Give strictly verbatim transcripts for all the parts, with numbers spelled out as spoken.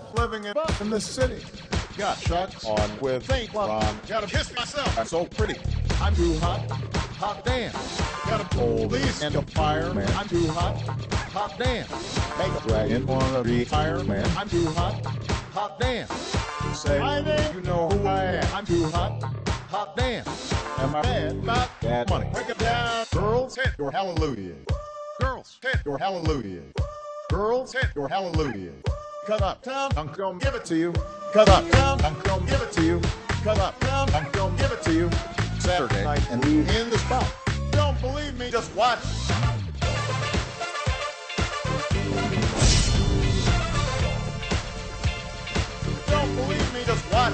living it up in the city. Got shut on with Saint Ron. Gotta kiss myself. I'm so pretty. I'm too hot. Hot damn. Got a police and a fireman. I'm too hot. Hot damn. Make a dragon wanna be fireman. I'm too hot. Hot damn. Say my name. You know who I am. I'm too hot. Hot damn. Am I bad about that money? Break it down. Girls, hit your hallelujah. Girls, hit your hallelujah. Girls, hit your hallelujah. Cut up town, I'm gonna give it to you. Cut up town, I'm gonna give it to you. Cut up town, I'm gonna give it to you. Saturday night and we in the spot. Don't believe me, just watch. Don't believe me, just watch.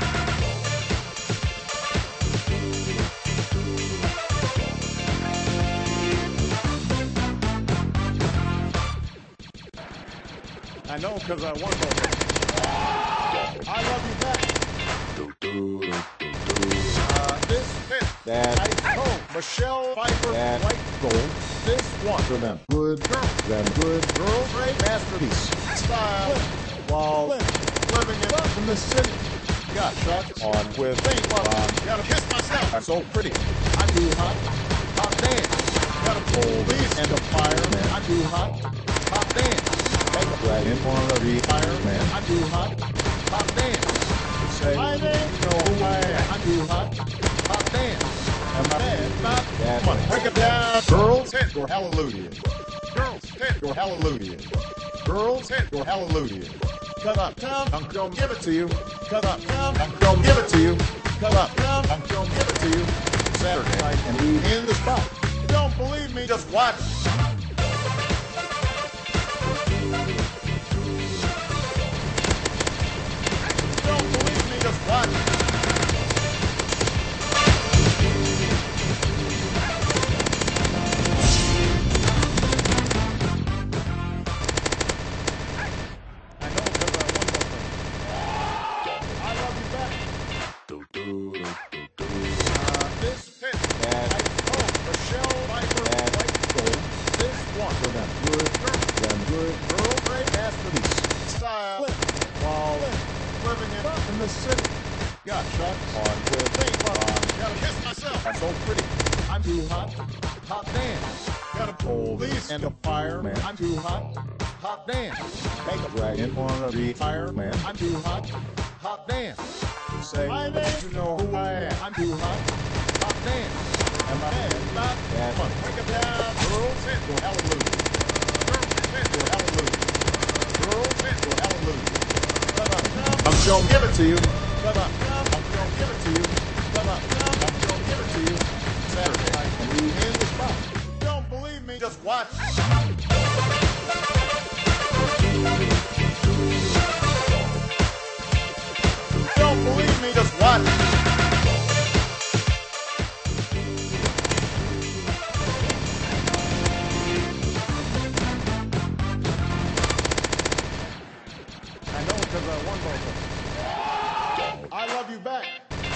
I know because I want to. I love you back. Uh, this fit. That. Ice cold. Michelle Pfeiffer. That. White gold. This one. For them. Good girl. Them good girl. Great masterpiece. Style. While living it up in the city. Got shot on with Saint Ron. Gotta kiss myself. I'm so pretty. I'm too hot. Hot damn. Got a police and a fireman. I'm too hot. Hot damn. Make a dragon wanna be fireman. I'm too hot. Hot damn. Say my name. You know who I am. I'm too hot. Hot damn. Am I bad about that money? Break it down. Girls, hit your hallelujah. Girls, hit your hallelujah. Girls, hit your hallelujah. Cut up town, I'm gonna give it to you. Cut up town, I'm gonna give it to you. Cut up town, I'm gonna give it to you. Saturday night and we in the spot. You don't believe me, just watch. Don't believe me, just watch. In the city. Got shot on with Saint Ron. Gotta kiss myself. I'm so pretty. I'm too hot. Hot damn. Got a police and a fireman. I'm too hot. Hot damn. Make a dragon wanna be fireman. I'm too hot. Hot damn. Say my name. You know who I am. I'm too hot. Hot damn. Am I bad about that money? Break it down. Girls, hit your hallelujah. Girls, hit your hallelujah. Girls, hit your hallelujah. I'm gonna give it to you. Shut up. I'm gonna give it to you. Shut up. I'm gonna give it to you. Saturday night and we in the spot. Don't believe me, just watch. Don't believe me, just watch. Because I won both of them. I love you back.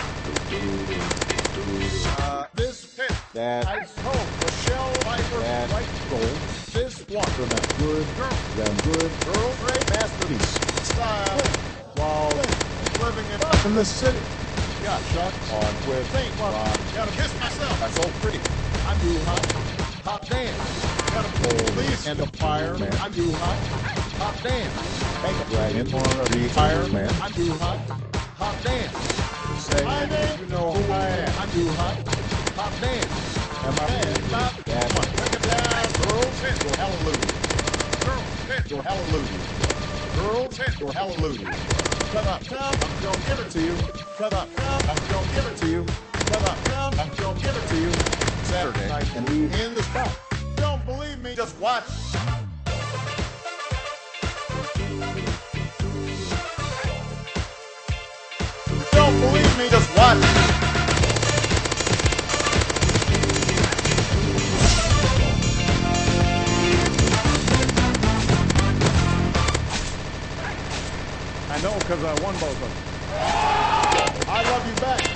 Uh, this fit. That. Ice cold. Michelle Pfeiffer. That. White gold. This one. For them good girl. Them good girl. Great masterpiece. Style. While living it up in the city. Got shot on with Saint Ron. Gotta kiss myself. I'm so pretty. I'm too hot. Hot damn. Got a police and a fireman. I'm too hot. Hot damn. Make a dragon wanna be fireman. I'm too hot. Hot damn. Say my name. You know who I am. I'm too hot. Hot damn. Am I bad about that money? Break it down. Girls, hit your hallelujah. Girls, hit your hallelujah. Girls, hit your hallelujah. Cut up town, I'm gonna give it to you. Cut up town, I'm gonna give it to you. Cut up town, I'm gonna give it to you. Saturday night and we in the spot. Don't believe me, just watch. Don't believe me, just watch. I know because I won both of them. I love you back.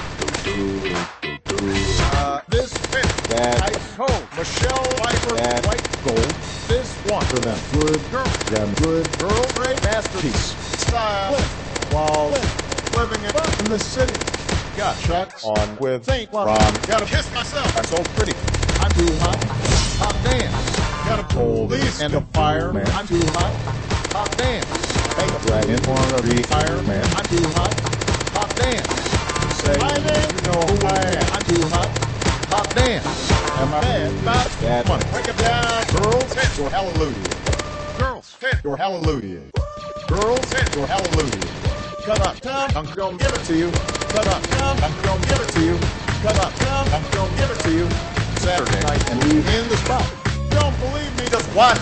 Uh, this fit. That. Ice cold. Michelle Pfeiffer. That. White gold. This one. For them good girl. Them good girl. Great masterpiece. style, while living it up in the city. Got Chucks on with Saint Laurent. Gotta kiss myself. I'm so pretty. I'm too hot. Hot damn. Got a police and a fireman. I'm too hot. Hot damn. Hey, a dragon wanna be fireman. I'm too hot. Hot damn. Say my name. You know who I am. I'm too hot. Hot damn. Am I bad? Not bad. Money. Break it down. Girls, hit your hallelujah. Girls, hit your hallelujah. Girls, hit your hallelujah. Cut up, come, I'm gonna give it to you. Cut up, come, I'm gonna give it to you. Cut up, come, I'm gonna give it to you. Saturday night and leave in the spot. Don't believe me, just watch.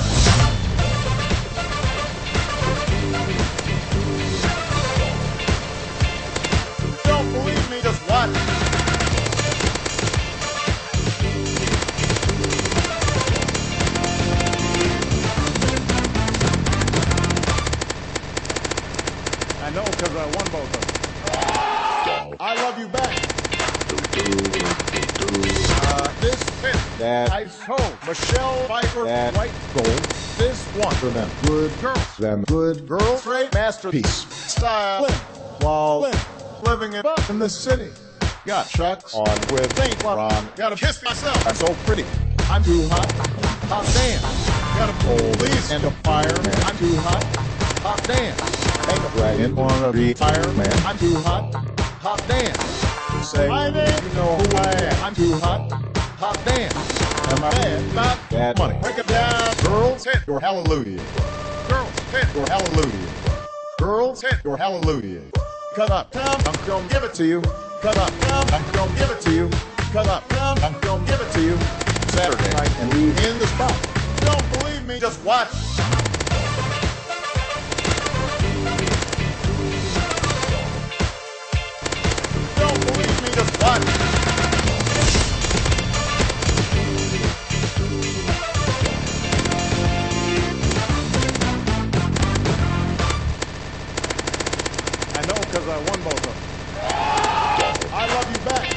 Don't believe me, just watch. I know because I won both of them. I love you back. Uh, this fit. That ice home. Michelle Pfeiffer. That white gold. This one for them good girls. Them good girls. Great masterpiece. Style. Flip. While Flip. Living it up in the city. Got Chucks on with Saint Laurent. Gotta kiss myself. I'm so pretty. I'm too hot. Hot damn. Got a police and a fireman. I'm too hot. Hot damn. Make a dragon wanna be fireman. I'm too hot. Hot damn. Say my name. You know who I am. I'm too hot. Hot damn. Am I bad? Not bad. Money. Break it down. Girls, hit your hallelujah. Girls, hit your hallelujah. Girls, hit your hallelujah. Cut up, come, I'm gonna give it to you. Cut up, come, I'm gonna give it to you. Cut up, come, I'm gonna give it to you. Saturday night and leave in the spot. Don't believe me, just watch. Don't believe me, just watch. I know because I won both of them. I love you back.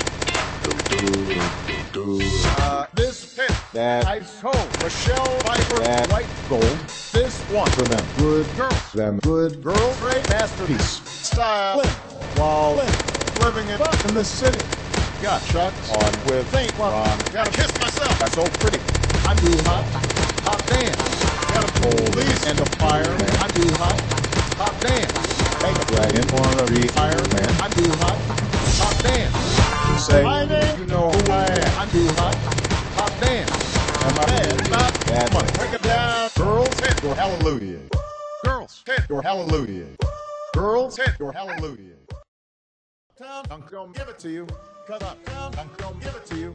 Uh, this hit. That ice home. Michelle Pfeiffer. That white gold. This one for them good girls. Them good girls. Great masterpiece. Style. Flip. While Flip. Living it up in the city. Got Chucks on with Saint Laurent. Gotta kiss myself. I'm so pretty. I'm too hot. Hot damn. Got a police and a fireman. I'm too hot. Hot damn. Make a dragon wanna be fireman. I'm too hot. Hot damn. Say my name. You know who I am. I'm too hot. Hot damn. Am I bad? Not bad. Money. Break it down. Girls, hit your hallelujah. Girls, hit your hallelujah. Girls, hit your hallelujah. Tom, I'm gonna give it to you. Cut up, Tom, I'm gonna give it to you.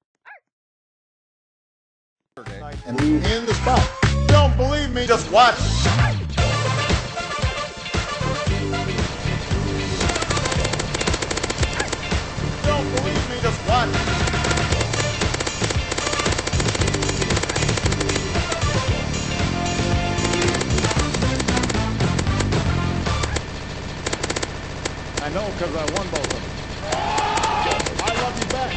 And we in the spot. Don't believe me, just watch. Don't believe me, just watch. I know because I won both of them. I love you back.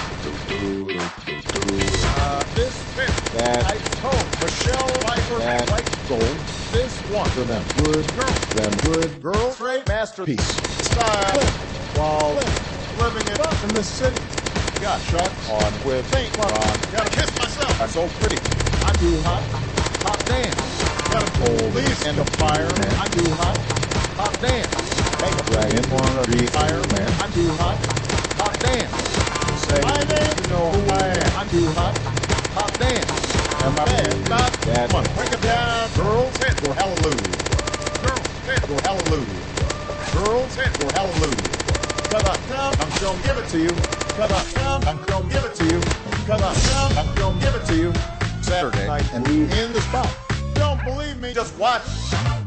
Uh, this fit. That ice home. Michelle Pfeiffer. That white gold. This one for them good girls. Them good girls. Great masterpiece. Style. Flip. While Flip. Living it up in the city. Got Chucks on with Saint Laurent. Gotta kiss myself. I'm so pretty. I'm too hot. Hot damn. Got a police and a fireman. I'm too hot. Hot damn. Make a dragon wanna be fireman. I'm too hot. Hot damn. Say my name. You know who I am. I'm too hot. Hot damn. Am I bad? Not bad. Money. Break it down. Girls, hit your hallelujah. Girls, hit your hallelujah. Girls, hit your hallelujah. Cut up, come, I'm gonna give it to you. Cut up, come, I'm gonna give it to you. Cut up, come, I'm gonna give it to you. Saturday night and we in the spot. Don't believe me, just watch.